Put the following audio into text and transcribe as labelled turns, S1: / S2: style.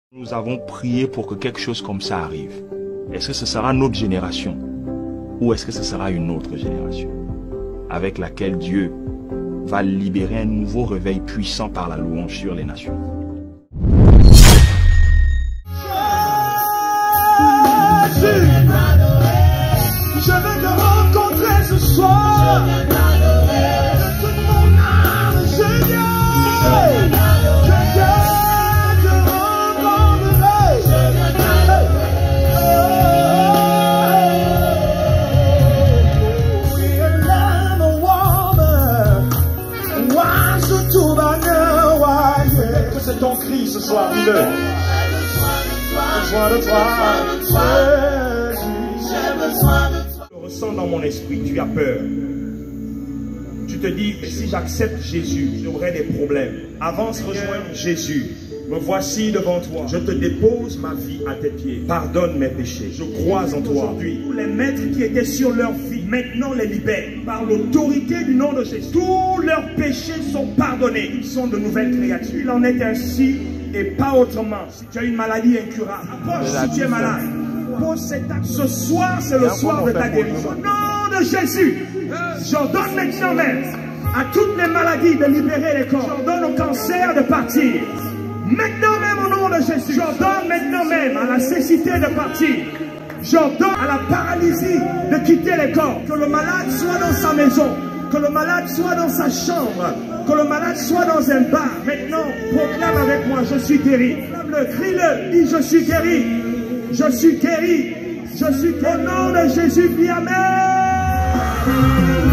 S1: Nous avons prié pour que quelque chose comme ça arrive. Est-ce que ce sera notre génération ou est-ce que ce sera une autre génération avec laquelle Dieu va libérer un nouveau réveil puissant par la louange sur les nations?
S2: Je veux te rencontrer ce soir. De toute mon âme, Seigneur. Je viens te rencontrer. We are a woman. Why should you know why? Que c'est ton cri ce soir, dis-le. Besoin de toi. J'ai besoin de toi.
S3: Je ressens dans mon esprit, tu as peur. Tu te dis, si j'accepte Jésus, j'aurai des problèmes. Avance, rejoins Jésus. Me voici devant toi. Je te dépose ma vie à tes pieds. Pardonne mes péchés. Je crois en toi. Aujourd'hui, tous les maîtres qui étaient sur leur vie, maintenant les libèrent. Par l'autorité du nom de Jésus. Tous leurs péchés sont pardonnés. Ils sont de nouvelles créatures. Il en est ainsi et pas autrement. Si tu as une maladie incurable, approche si tu es malade. Pose cet acte. Ce soir, c'est le soir de ta guérison. Au nom de Jésus, j'ordonne maintenant même à toutes les maladies de libérer les corps. J'ordonne au cancer de partir. Maintenant même au nom de Jésus. J'ordonne maintenant même à la cécité de partir. J'ordonne à la paralysie de quitter les corps. Que le malade soit dans sa maison. Que le malade soit dans sa chambre. Que le malade soit dans un bar. Maintenant, proclame avec moi, je suis guéri. Crie-le, dis je suis guéri. Je suis guéri. Je suis guéri. Au nom de Jésus, dis Amen.